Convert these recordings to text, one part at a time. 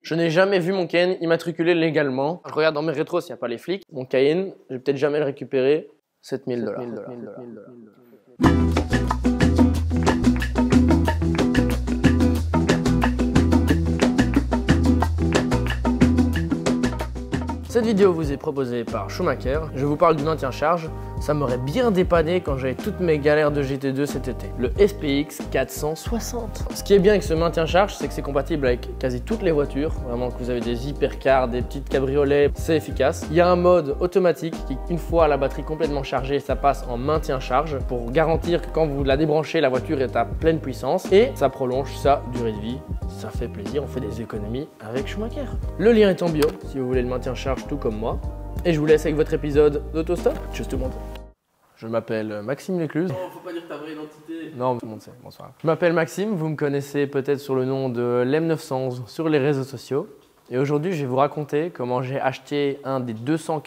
Je n'ai jamais vu mon Cayenne immatriculé légalement. Je regarde dans mes rétros s'il n'y a pas les flics. Mon Cayenne, je vais peut-être jamais le récupérer. 7 000 $. Cette vidéo vous est proposée par Schumacher. Je vous parle du maintien-charge. Ça m'aurait bien dépanné quand j'avais toutes mes galères de GT2 cet été. Le SPX 460. Ce qui est bien avec ce maintien-charge, c'est que c'est compatible avec quasi toutes les voitures. Vraiment, que vous avez des hypercars, des petites cabriolets, c'est efficace. Il y a un mode automatique qui, une fois la batterie complètement chargée, ça passe en maintien-charge pour garantir que quand vous la débranchez, la voiture est à pleine puissance et ça prolonge sa durée de vie. Ça fait plaisir, on fait des économies avec Schumacher. Le lien est en bio si vous voulez le maintien-charge tout comme moi. Et je vous laisse avec votre épisode d'autostop. Juste tout le monde. Je m'appelle Maxime Lécluse. Non, faut pas dire ta vraie identité. Non, tout le monde sait. Bonsoir. Je m'appelle Maxime, vous me connaissez peut-être sur le nom de l'M911 sur les réseaux sociaux. Et aujourd'hui, je vais vous raconter comment j'ai acheté un des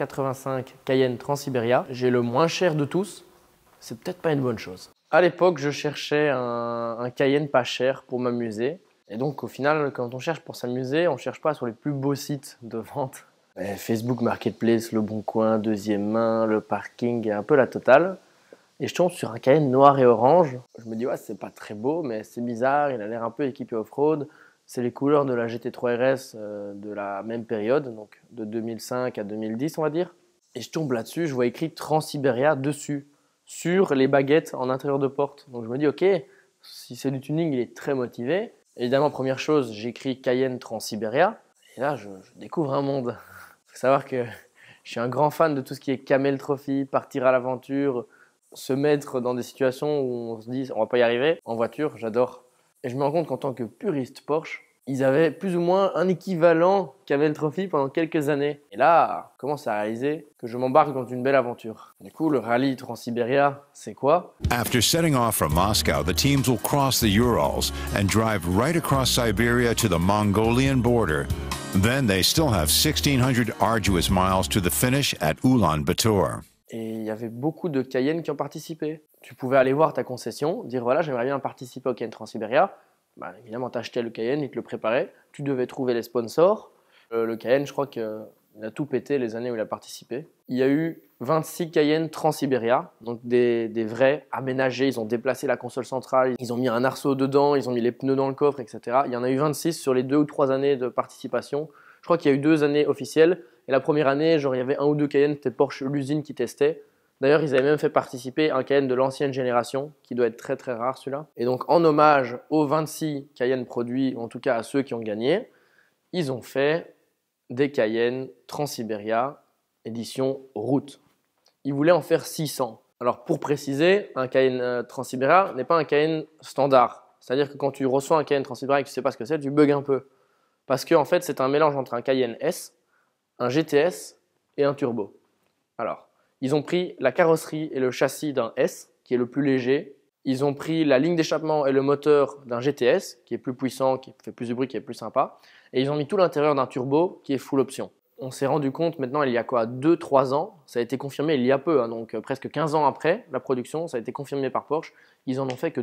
285 Cayenne Transiberia. J'ai le moins cher de tous. C'est peut-être pas une bonne chose. À l'époque, je cherchais un Cayenne pas cher pour m'amuser. Et donc, au final, quand on cherche pour s'amuser, on ne cherche pas sur les plus beaux sites de vente. Facebook Marketplace, Le Bon Coin, Deuxième Main, Le Parking, et un peu la totale. Et je tombe sur un Cayenne noir et orange. Je me dis, ouais, c'est pas très beau, mais c'est bizarre. Il a l'air un peu équipé off-road. C'est les couleurs de la GT3 RS de la même période, donc de 2005 à 2010, on va dire. Et je tombe là-dessus, je vois écrit Transiberia dessus, sur les baguettes en intérieur de porte. Donc je me dis, ok, si c'est du tuning, il est très motivé. Évidemment, première chose, j'écris Cayenne Transiberia. Et là, je découvre un monde. Il faut savoir que je suis un grand fan de tout ce qui est camel trophy, partir à l'aventure, se mettre dans des situations où on se dit on va pas y arriver. En voiture, j'adore. Et je me rends compte qu'en tant que puriste Porsche, ils avaient plus ou moins un équivalent camel trophy pendant quelques années. Et là, je commence à réaliser que je m'embarque dans une belle aventure. Du coup, le rallye Transiberia, c'est quoi? After setting off from Moscow, the teams will cross the Urals and drive right across Siberia to the Mongolian border. Then they still have 1,600 arduous miles to the finish at Ulaanbaatar. Et il y avait beaucoup de Cayenne qui ont participé. Tu pouvais aller voir ta concession, dire voilà, j'aimerais bien participer au Cayenne Transiberia. Bah, évidemment, tu achetais le Cayenne, ils te le préparaient. Tu devais trouver les sponsors. Le Cayenne, je crois qu'il a tout pété les années où il a participé. Il y a eu 26 Cayenne Transiberia, donc des vrais aménagés. Ils ont déplacé la console centrale, ils ont mis un arceau dedans, ils ont mis les pneus dans le coffre, etc. Il y en a eu 26 sur les 2 ou 3 années de participation. Je crois qu'il y a eu 2 années officielles. Et la première année, genre, il y avait 1 ou 2 Cayenne, c'était Porsche l'usine qui testait. D'ailleurs, ils avaient même fait participer un Cayenne de l'ancienne génération, qui doit être très très rare celui-là. Et donc, en hommage aux 26 Cayenne produits, ou en tout cas à ceux qui ont gagné, ils ont fait des Cayenne Transiberia édition route. Ils voulaient en faire 600. Alors, pour préciser, un Cayenne Transiberia n'est pas un Cayenne standard. C'est-à-dire que quand tu reçois un Cayenne Transiberia et que tu ne sais pas ce que c'est, tu bugs un peu. Parce qu'en fait, c'est un mélange entre un Cayenne S, un GTS et un turbo. Alors, ils ont pris la carrosserie et le châssis d'un S, qui est le plus léger. Ils ont pris la ligne d'échappement et le moteur d'un GTS, qui est plus puissant, qui fait plus de bruit, qui est plus sympa. Et ils ont mis tout l'intérieur d'un turbo, qui est full option. On s'est rendu compte maintenant, il y a quoi, 2-3 ans, ça a été confirmé il y a peu, hein, donc presque 15 ans après la production, ça a été confirmé par Porsche. Ils en ont fait que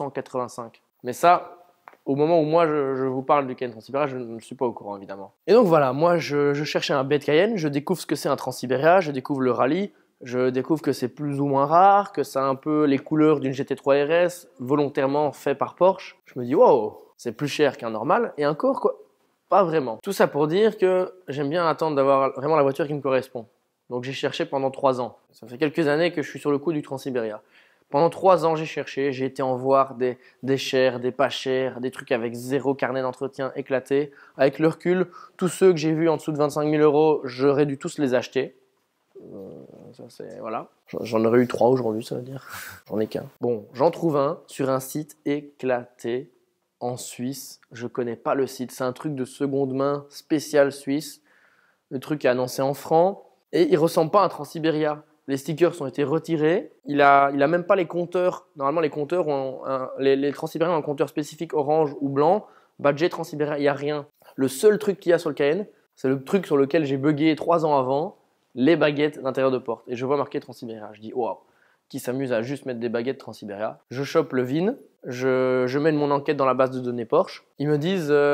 285. Mais ça, au moment où moi je vous parle du Cayenne Transiberia, je ne suis pas au courant évidemment. Et donc voilà, moi je cherchais un bête Cayenne, je découvre ce que c'est un Transiberia, je découvre le rallye. Je découvre que c'est plus ou moins rare, que ça a un peu les couleurs d'une GT3 RS, volontairement fait par Porsche. Je me dis, wow, c'est plus cher qu'un normal. Et encore, quoi, pas vraiment. Tout ça pour dire que j'aime bien attendre d'avoir vraiment la voiture qui me correspond. Donc j'ai cherché pendant 3 ans. Ça fait quelques années que je suis sur le coup du Transiberia. Pendant 3 ans, j'ai cherché, j'ai été en voir des chers, des pas chers, des trucs avec 0 carnet d'entretien éclaté. Avec le recul, tous ceux que j'ai vus en dessous de 25 000 €, j'aurais dû tous les acheter. Voilà. J'en aurais eu 3 aujourd'hui, ça veut dire. J'en ai qu'un. Bon, j'en trouve un sur un site éclaté en Suisse. Je connais pas le site. C'est un truc de seconde main spécial suisse. Le truc est annoncé en francs. Et il ressemble pas à un Transiberia. Les stickers ont été retirés. Il a même pas les compteurs. Normalement, les compteurs les Transiberia ont un compteur spécifique orange ou blanc. Badgé Transiberia, il n'y a rien. Le seul truc qu'il y a sur le Cayenne, c'est le truc sur lequel j'ai bugué 3 ans avant. Les baguettes d'intérieur de porte. Et je vois marqué Transiberia. Je dis, waouh, qui s'amuse à juste mettre des baguettes Transiberia. Je chope le VIN, je mène mon enquête dans la base de données Porsche. Ils me disent,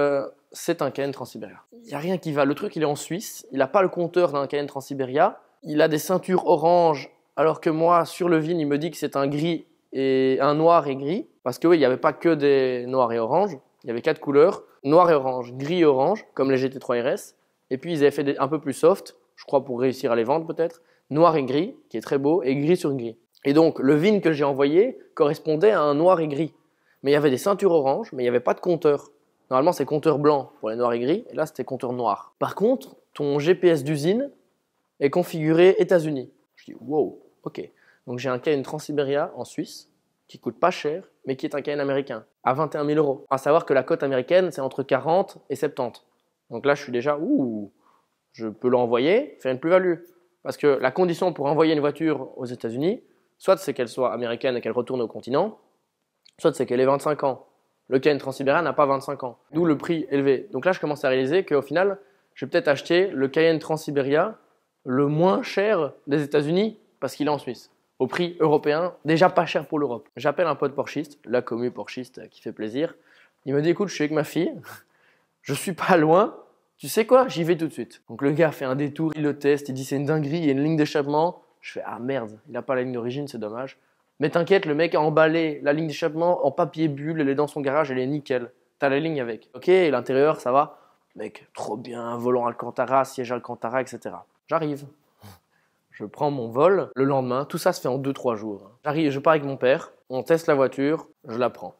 c'est un Cayenne Transsiberia. Il n'y a rien qui va. Le truc, il est en Suisse. Il n'a pas le compteur d'un Cayenne Transsiberia. Il a des ceintures orange, alors que moi, sur le VIN, il me dit que c'est un gris et un noir et gris. Parce que oui, il n'y avait pas que des noirs et orange. Il y avait 4 couleurs. Noir et orange, gris et orange, comme les GT3 RS. Et puis, ils avaient fait un peu plus soft, je crois pour réussir à les vendre peut-être. Noir et gris, qui est très beau, et gris sur gris. Et donc, le VIN que j'ai envoyé correspondait à un noir et gris. Mais il y avait des ceintures orange, mais il n'y avait pas de compteur. Normalement, c'est compteur blanc pour les noirs et gris, et là, c'était compteur noir. Par contre, ton GPS d'usine est configuré États-Unis. Je dis, wow, ok. Donc, j'ai un Cayenne Transsiberia en Suisse, qui coûte pas cher, mais qui est un Cayenne américain, à 21 000 €. À savoir que la cote américaine, c'est entre 40 et 70. Donc là, je suis déjà, je peux l'envoyer, faire une plus-value. Parce que la condition pour envoyer une voiture aux États-Unis, soit c'est qu'elle soit américaine et qu'elle retourne au continent, soit c'est qu'elle ait 25 ans. Le Cayenne Transsiberia n'a pas 25 ans, d'où le prix élevé. Donc là, je commence à réaliser qu'au final, je vais peut-être acheter le Cayenne Transsiberia le moins cher des États-Unis parce qu'il est en Suisse, au prix européen, déjà pas cher pour l'Europe. J'appelle un pote porschiste, la commu porschiste qui fait plaisir. Il me dit, écoute, je suis avec ma fille, je suis pas loin, tu sais quoi, j'y vais tout de suite. Donc le gars fait un détour, il le teste, il dit c'est une dinguerie, il y a une ligne d'échappement. Je fais, ah merde, il n'a pas la ligne d'origine, c'est dommage. Mais t'inquiète, le mec a emballé la ligne d'échappement en papier bulle, elle est dans son garage, elle est nickel. T'as la ligne avec. Ok, et l'intérieur, ça va. Mec, trop bien, volant Alcantara, siège Alcantara, etc. J'arrive. Je prends mon vol le lendemain, tout ça se fait en 2-3 jours. J'arrive, je pars avec mon père, on teste la voiture, je la prends.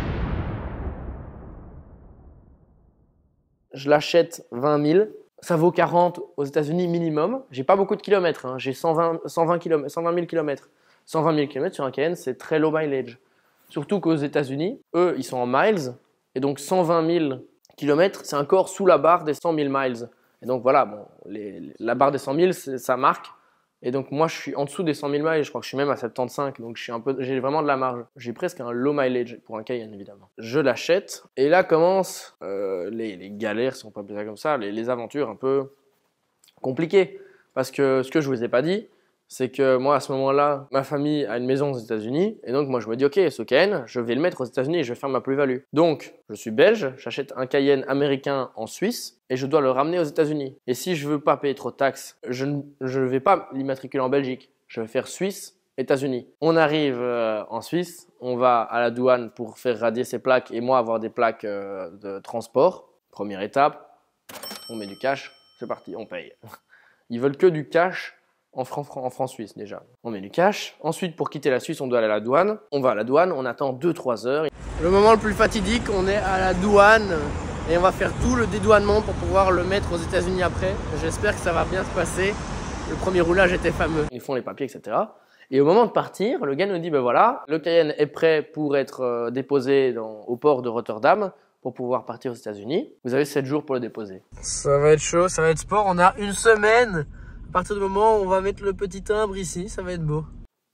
Je l'achète 20 000, ça vaut 40 aux États-Unis minimum. J'ai pas beaucoup de kilomètres, hein. J'ai 120 000 kilomètres. 120 000 km sur un Cayenne, c'est très low mileage. Surtout qu'aux États-Unis, eux, ils sont en miles, et donc 120 000 km, c'est encore sous la barre des 100 000 miles. Et donc voilà, bon, la barre des 100 000, ça marque. Et donc moi, je suis en dessous des 100 000 miles, je crois que je suis même à 75, donc j'ai vraiment de la marge. J'ai presque un low mileage pour un Cayenne, évidemment. Je l'achète, et là commencent les galères, si on peut appeler ça comme ça, les aventures un peu compliquées. Parce que ce que je vous ai pas dit, c'est que moi, à ce moment-là, ma famille a une maison aux États-Unis, et donc moi, je me dis, ok, ce Cayenne, je vais le mettre aux États-Unis et je vais faire ma plus-value. Donc, je suis belge, j'achète un Cayenne américain en Suisse, et je dois le ramener aux États-Unis. Et si je veux pas payer trop de taxes, je ne vais pas l'immatriculer en Belgique. Je vais faire Suisse, États-Unis. On arrive en Suisse, on va à la douane pour faire radier ses plaques, et moi avoir des plaques de transport. Première étape, on met du cash, c'est parti, on paye. Ils veulent que du cash. En francs suisses déjà. On met du cash. Ensuite, pour quitter la Suisse, on doit aller à la douane. On va à la douane, on attend 2-3 heures. Le moment le plus fatidique, on est à la douane et on va faire tout le dédouanement pour pouvoir le mettre aux États-Unis après. J'espère que ça va bien se passer. Le premier roulage était fameux. Ils font les papiers, etc. Et au moment de partir, le gars nous dit, ben voilà, le Cayenne est prêt pour être déposé au port de Rotterdam pour pouvoir partir aux États-Unis. Vous avez 7 jours pour le déposer. Ça va être chaud, ça va être sport. On a une semaine. À partir du moment où on va mettre le petit timbre ici, ça va être beau.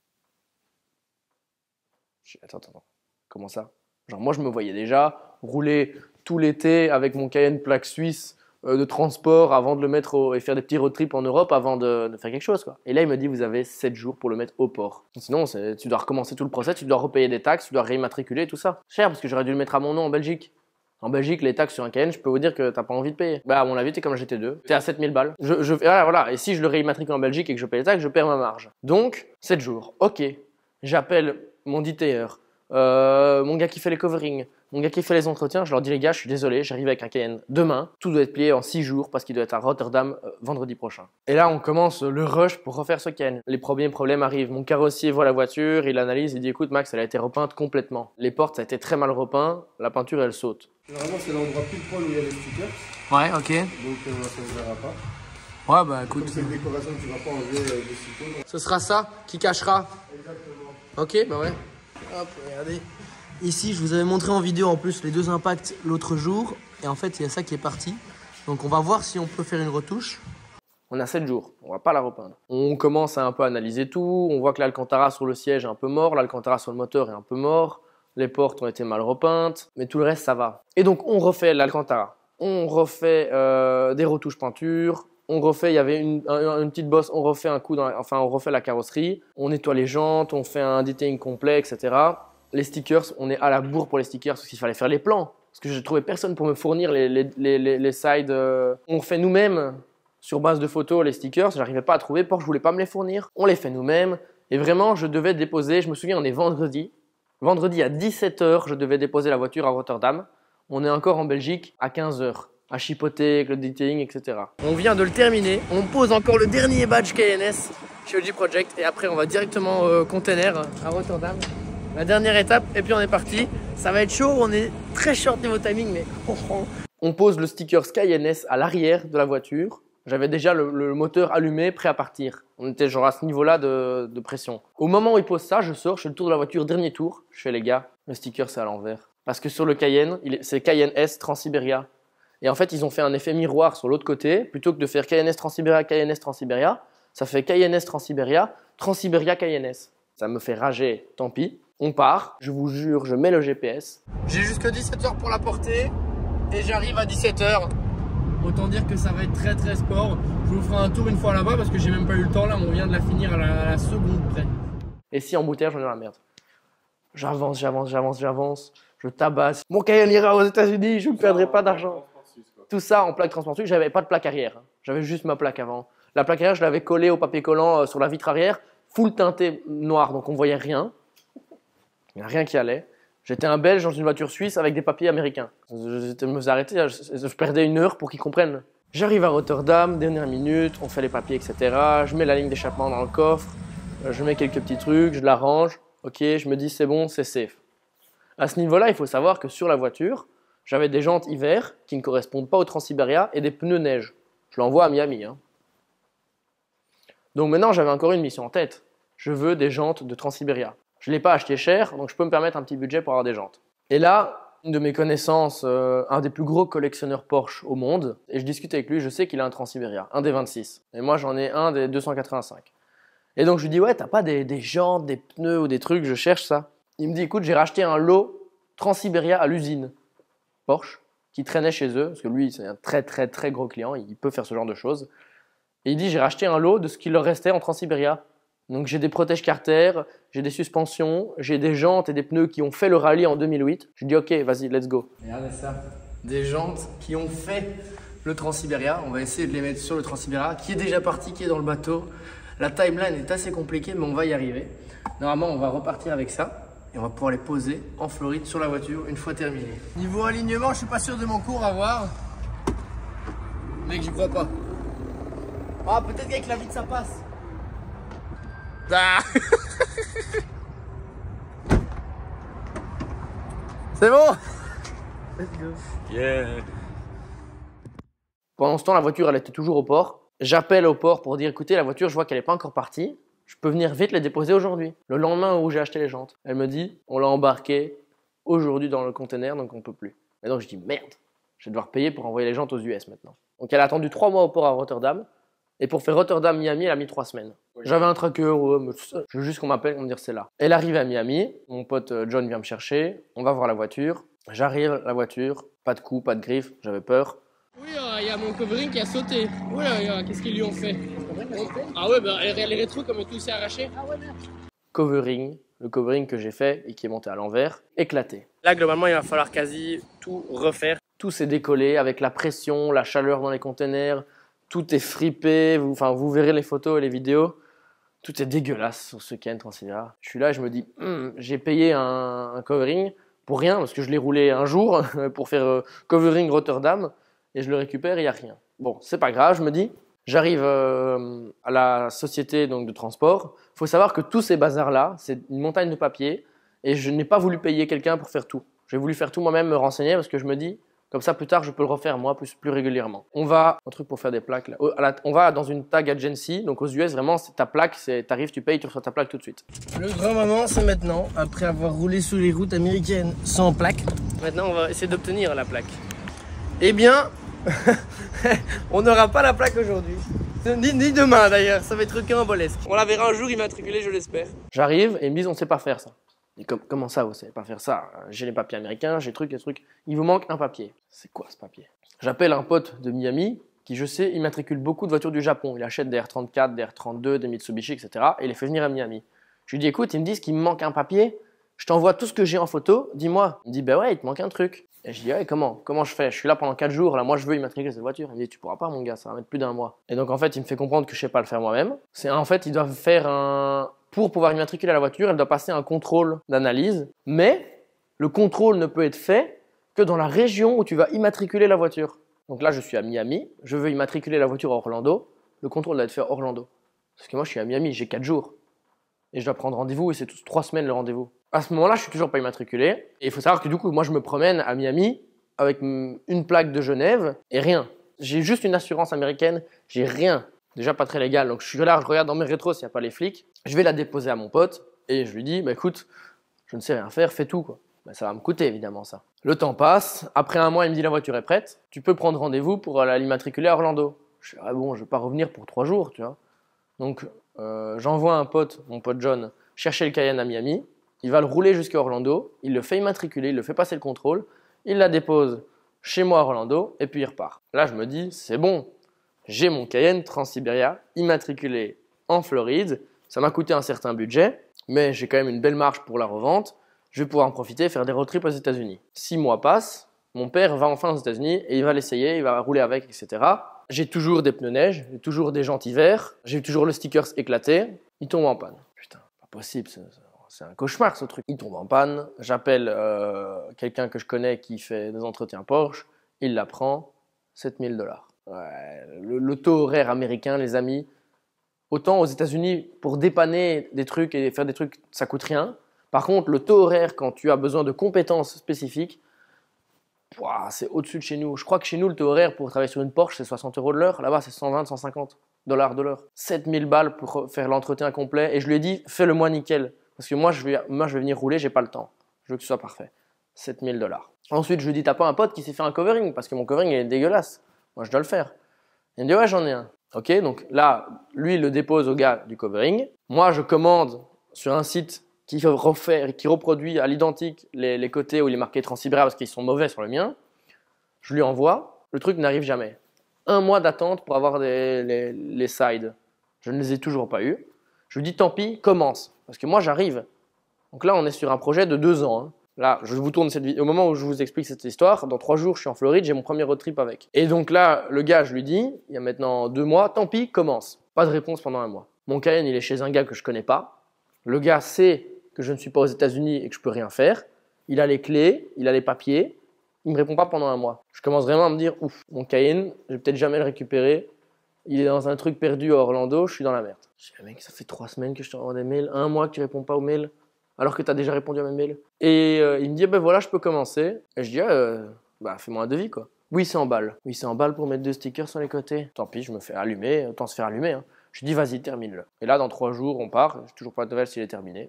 Attends. Comment ça? Genre moi je me voyais déjà rouler tout l'été avec mon Cayenne plaque suisse de transport avant de le mettre et faire des petits road trips en Europe avant de faire quelque chose, quoi. Et là il me dit vous avez 7 jours pour le mettre au port. Sinon tu dois recommencer tout le process, tu dois repayer des taxes, tu dois réimmatriculer tout ça. Cher parce que j'aurais dû le mettre à mon nom en Belgique. En Belgique, les taxes sur un Cayenne, je peux vous dire que t'as pas envie de payer. Bah, à mon avis, t'es comme la GT2. T'es à 7000 balles. Voilà. Et si je le réimmatricule en Belgique et que je paye les taxes, je perds ma marge. Donc, 7 jours. Ok. J'appelle mon détailleur, mon gars qui fait les coverings, mon gars qui fait les entretiens. Je leur dis, les gars, je suis désolé, j'arrive avec un Cayenne demain. Tout doit être plié en 6 jours parce qu'il doit être à Rotterdam vendredi prochain. Et là, on commence le rush pour refaire ce Cayenne. Les premiers problèmes arrivent. Mon carrossier voit la voiture, il analyse, il dit, écoute, Max, elle a été repeinte complètement. Les portes, ça a été très mal repeint. La peinture, elle saute. Généralement, c'est l'endroit pile poil où il y a les stickers. Ouais, ok. Donc, ça ne se verra pas. Ouais, bah écoute. Comme c'est une décoration, tu ne vas pas enlever des stickers. Ce sera ça qui cachera. Exactement. Ok, bah ouais. Hop, regardez. Ici, je vous avais montré en vidéo en plus les 2 impacts l'autre jour. Et en fait, il y a ça qui est parti. Donc, on va voir si on peut faire une retouche. On a 7 jours, on va pas la repeindre. On commence à un peu analyser tout. On voit que l'Alcantara sur le siège est un peu mort. L'Alcantara sur le moteur est un peu mort. Les portes ont été mal repeintes. Mais tout le reste, ça va. Et donc, on refait l'Alcantara. On refait des retouches peinture. On refait, il y avait une petite bosse, on refait un coup, on refait la carrosserie. On nettoie les jantes, on fait un detailing complet, etc. Les stickers, on est à la bourre pour les stickers parce qu'il fallait faire les plans. parce que je trouvais personne pour me fournir les sides. On fait nous-mêmes sur base de photos les stickers. J'arrivais pas à trouver. Porsche voulait pas me les fournir. On les fait nous-mêmes. Et vraiment, je devais déposer. Je me souviens, on est vendredi. Vendredi à 17 h, je devais déposer la voiture à Rotterdam. On est encore en Belgique à 15 h. À chipoter, avec le detailing, etc. On vient de le terminer. On pose encore le dernier badge KNS chez OG Project. Et après, on va directement au container à Rotterdam. La dernière étape. Et puis, on est parti. Ça va être chaud. On est très short niveau timing, mais on pose le sticker KNS à l'arrière de la voiture. J'avais déjà le moteur allumé, prêt à partir. On était genre à ce niveau-là de pression. Au moment où il pose ça, je sors, je fais le tour de la voiture, dernier tour. Je fais les gars, le sticker c'est à l'envers. Parce que sur le Cayenne, c'est Cayenne S Transiberia. Et en fait, ils ont fait un effet miroir sur l'autre côté. Plutôt que de faire Cayenne S Transiberia, ça fait Cayenne S Transiberia Cayenne S. Ça me fait rager, tant pis. On part, je vous jure, je mets le GPS. J'ai jusque 17 h pour la porter et j'arrive à 17 h. Autant dire que ça va être très très sport. Je vous ferai un tour une fois là-bas parce que j'ai même pas eu le temps là. On vient de la finir à la seconde près. Et si embouteillage, on est dans la merde. J'avance. Je tabasse. Mon Cayenne ira aux États-Unis, je ne perdrai pas d'argent. Tout ça en plaque Transport Suisse. J'avais pas de plaque arrière. J'avais juste ma plaque avant. La plaque arrière, je l'avais collée au papier collant sur la vitre arrière, full teinté noir, donc on voyait rien. Il n'y a rien qui allait. J'étais un Belge dans une voiture suisse avec des papiers américains. Je me suis arrêté, je perdais 1 heure pour qu'ils comprennent. J'arrive à Rotterdam, dernière minute, on fait les papiers, etc. Je mets la ligne d'échappement dans le coffre, je mets quelques petits trucs, je l'arrange. Ok, je me dis c'est bon, c'est safe. À ce niveau-là, il faut savoir que sur la voiture, j'avais des jantes hiver qui ne correspondent pas au Transiberia et des pneus neige. Je l'envoie à Miami. Hein. Donc maintenant, j'avais encore une mission en tête. Je veux des jantes de Transiberia. Je ne l'ai pas acheté cher, donc je peux me permettre un petit budget pour avoir des jantes. Et là, une de mes connaissances, un des plus gros collectionneurs Porsche au monde, et je discute avec lui, je sais qu'il a un Transiberia, un des 26. Et moi, j'en ai un des 285. Et donc, je lui dis, ouais, t'as pas des jantes, des pneus ou des trucs, je cherche ça. Il me dit, écoute, j'ai racheté un lot Transiberia à l'usine Porsche, qui traînait chez eux, parce que lui, c'est un très très très gros client, il peut faire ce genre de choses. Et il dit, j'ai racheté un lot de ce qu'il leur restait en Transiberia. Donc j'ai des protèges Carter, j'ai des suspensions, j'ai des jantes et des pneus qui ont fait le rallye en 2008. Je dis ok, vas-y, let's go. Regardez ça, des jantes qui ont fait le Transiberia. On va essayer de les mettre sur le Transiberia, qui est déjà parti, qui est dans le bateau. La timeline est assez compliquée, mais on va y arriver. Normalement, on va repartir avec ça et on va pouvoir les poser en Floride sur la voiture une fois terminé. Niveau alignement, je suis pas sûr de mon cours à voir. Mec, j'y crois pas. Ah, peut-être qu'avec la vitre ça passe. Ah. C'est bon. Let's go. Yeah. Pendant ce temps, la voiture, elle était toujours au port. J'appelle au port pour dire, écoutez, la voiture, je vois qu'elle n'est pas encore partie. Je peux venir vite les déposer aujourd'hui, le lendemain où j'ai acheté les jantes. Elle me dit, on l'a embarqué aujourd'hui dans le container, donc on ne peut plus. Et donc je dis, merde, je vais devoir payer pour envoyer les jantes aux US maintenant. Donc elle a attendu 3 mois au port à Rotterdam. Et pour faire Rotterdam-Miami, elle a mis 3 semaines. Oui. J'avais un tracker, je veux juste qu'on m'appelle pour me dire c'est là. Elle arrive à Miami, mon pote John vient me chercher, on va voir la voiture. J'arrive, la voiture, pas de coup, pas de griffe, j'avais peur. Oui, il y a mon covering qui a sauté. Oui, qu'est-ce qu'ils lui ont fait? Ah ouais, bah, les rétros comme tout s'est arraché. Ah ouais, merde. Covering, le covering que j'ai fait et qui est monté à l'envers, éclaté. Là, globalement, il va falloir quasi tout refaire. Tout s'est décollé avec la pression, la chaleur dans les containers. Tout est fripé, vous verrez les photos et les vidéos. Tout est dégueulasse sur ce Cayenne Transiberia. Je suis là et je me dis, j'ai payé un covering pour rien, parce que je l'ai roulé un jour pour faire covering Rotterdam, et je le récupère et il n'y a rien. Bon, c'est pas grave, je me dis. J'arrive à la société donc, de transport. Il faut savoir que tous ces bazars-là, c'est une montagne de papier, et je n'ai pas voulu payer quelqu'un pour faire tout. J'ai voulu faire tout moi-même, me renseigner, parce que je me dis, comme ça, plus tard, je peux le refaire, moi, plus régulièrement. On va, un truc pour faire des plaques, là. On va dans une tag agency. Donc, aux US, vraiment, c'est ta plaque, t'arrives, tu payes, tu reçois ta plaque tout de suite. Le grand moment, c'est maintenant, après avoir roulé sur les routes américaines sans plaque. Maintenant, on va essayer d'obtenir la plaque. Eh bien, on n'aura pas la plaque aujourd'hui. Ni demain, d'ailleurs. Ça va être rocambolesque. On la verra un jour immatriculée, je l'espère. J'arrive et ils me disent, on ne sait pas faire ça. Et comment ça, vous savez pas faire ça? J'ai les papiers américains, j'ai trucs. Il vous manque un papier. C'est quoi ce papier? J'appelle un pote de Miami qui, je sais, immatricule beaucoup de voitures du Japon. Il achète des R34, des R32, des Mitsubishi, etc. Et il les fait venir à Miami. Je lui dis, écoute, ils me disent qu'il me manque un papier. Je t'envoie tout ce que j'ai en photo. Dis-moi. Il me dit, bah ouais, il te manque un truc. Et je dis, ouais, comment je fais? Je suis là pendant 4 jours, là, moi je veux immatriculer cette voiture. Il me dit, tu pourras pas, mon gars, ça va mettre plus d'un mois. Et donc en fait, il me fait comprendre que je sais pas le faire moi-même. En fait, ils doivent faire pour pouvoir immatriculer la voiture, elle doit passer un contrôle d'analyse, mais le contrôle ne peut être fait que dans la région où tu vas immatriculer la voiture. Donc là, je suis à Miami, je veux immatriculer la voiture à Orlando, le contrôle doit être fait à Orlando. Parce que moi, je suis à Miami, j'ai 4 jours. Et je dois prendre rendez-vous et c'est 3 semaines le rendez-vous. À ce moment-là, je suis toujours pas immatriculé. Et il faut savoir que du coup, moi, je me promène à Miami avec une plaque de Genève et rien. J'ai juste une assurance américaine, j'ai rien. Déjà pas très légal. Donc je suis là, je regarde dans mes rétros s'il n'y a pas les flics. Je vais la déposer à mon pote et je lui dis, bah écoute, je ne sais rien faire, fais tout quoi. Bah, ça va me coûter évidemment ça. Le temps passe. Après un mois, il me dit la voiture est prête. Tu peux prendre rendez-vous pour l'immatriculer à Orlando. Je dis, ah bon, je vais pas revenir pour 3 jours, tu vois. Donc j'envoie un pote, mon pote John, chercher le Cayenne à Miami. Il va le rouler jusqu'à Orlando, il le fait immatriculer, il le fait passer le contrôle, il la dépose chez moi à Orlando et puis il repart. Là, je me dis, c'est bon, j'ai mon Cayenne Transsiberia immatriculé en Floride. Ça m'a coûté un certain budget, mais j'ai quand même une belle marge pour la revente. Je vais pouvoir en profiter et faire des road trips aux États-Unis. 6 mois passent, mon père va enfin aux États-Unis et il va l'essayer, il va rouler avec, etc. J'ai toujours des pneus neige, j'ai toujours des jantes hiver, j'ai toujours le stickers éclaté. Il tombe en panne. Putain, pas possible, c'est un cauchemar ce truc. Il tombe en panne, j'appelle quelqu'un que je connais qui fait des entretiens Porsche, il la prend, $7 000. Ouais, le taux horaire américain, les amis, autant aux États-Unis pour dépanner des trucs et faire des trucs, ça coûte rien. Par contre, le taux horaire quand tu as besoin de compétences spécifiques, c'est au-dessus de chez nous. Je crois que chez nous, le taux horaire pour travailler sur une Porsche, c'est 60 € de l'heure. Là-bas, c'est 120, 150 $ de l'heure. 7 000 balles pour faire l'entretien complet. Et je lui ai dit, fais-le-moi nickel. Parce que moi, je vais venir rouler, j'ai pas le temps. Je veux que ce soit parfait. 7 000 $. Ensuite, je lui dis, t'as pas un pote qui sait faire un covering? Parce que mon covering est dégueulasse. Moi, je dois le faire. Il me dit, ouais, j'en ai un. Ok, donc là, lui, il le dépose au gars du covering. Moi, je commande sur un site qui reproduit à l'identique les côtés où il est marqué Transsiberia parce qu'ils sont mauvais sur le mien. Je lui envoie. Le truc n'arrive jamais. 1 mois d'attente pour avoir les sides. Je ne les ai toujours pas eus. Je lui dis, tant pis, commence. Parce que moi, j'arrive. Donc là, on est sur un projet de 2 ans. Hein. Là, je vous tourne cette vidéo. Au moment où je vous explique cette histoire, dans 3 jours, je suis en Floride, j'ai mon premier road trip avec. Et donc là, le gars, je lui dis, il y a maintenant 2 mois, tant pis, commence. Pas de réponse pendant 1 mois. Mon Cayenne, il est chez un gars que je connais pas. Le gars sait que je ne suis pas aux États-Unis et que je peux rien faire. Il a les clés, il a les papiers. Il me répond pas pendant 1 mois. Je commence vraiment à me dire, ouf, mon Cayenne, je vais peut-être jamais le récupérer. Il est dans un truc perdu à Orlando, je suis dans la merde. Je dis, mec, ça fait 3 semaines que je t'envoie des mails, 1 mois que tu réponds pas aux mails, alors que tu as déjà répondu à mes mails. Et il me dit, ben voilà, je peux commencer. Et je dis, fais-moi un devis, quoi. 800 balles. 800 balles pour mettre 2 stickers sur les côtés. Tant pis, je me fais allumer, autant se faire allumer. Hein. Je dis, vas-y, termine-le. Et là, dans 3 jours, on part. J'ai toujours pas de nouvelles s'il est terminé.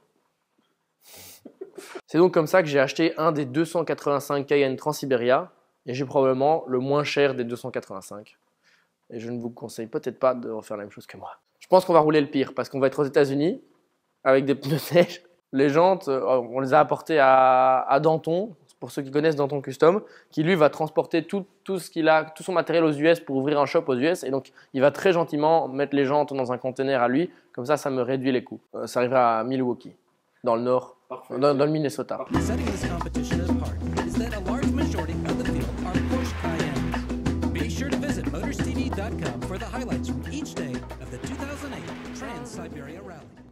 C'est donc comme ça que j'ai acheté un des 285 Cayenne Transsiberia. Et j'ai probablement le moins cher des 285. Et je ne vous conseille peut-être pas de refaire la même chose que moi. Je pense qu'on va rouler le pire parce qu'on va être aux États-Unis avec des pneus neige. Les jantes, on les a apportées à Danton, pour ceux qui connaissent Danton Custom, qui lui va transporter tout ce qu'il a, tout son matériel aux US pour ouvrir un shop aux US. Et donc, il va très gentiment mettre les jantes dans un conteneur à lui. Comme ça me réduit les coûts. Ça arrivera à Milwaukee, dans le nord, dans le Minnesota. Setting this competition apart is that a large majority of the field are Porsche Cayennes. Be sure to visit motorstv.com for the highlights from each day of the 2008 Trans-Siberia Rally.